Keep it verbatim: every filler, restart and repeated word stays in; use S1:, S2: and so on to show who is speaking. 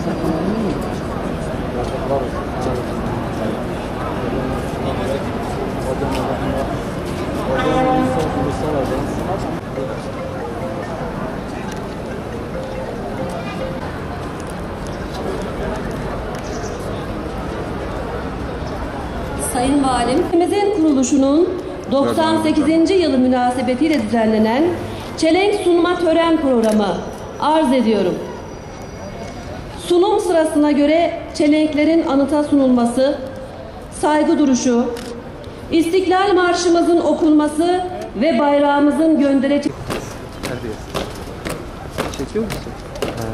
S1: Sayın Valim, ülkemizin kuruluşunun doksan sekizinci yılı münasebetiyle düzenlenen çelenk sunma tören programı arz ediyorum. Sunum sırasına göre çelenklerin anıta sunulması, saygı duruşu, İstiklal Marşımızın okunması ve bayrağımızın göndereci...
S2: Çekiyor musun? Ha.